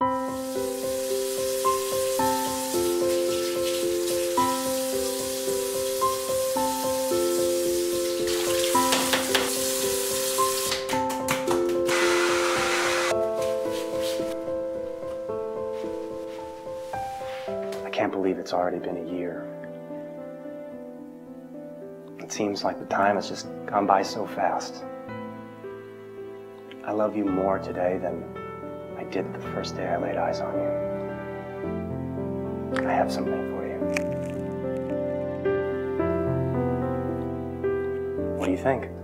I can't believe it's already been a year. It seems like the time has just gone by so fast. I love you more today than I did the first day I laid eyes on you. I have something for you. What do you think?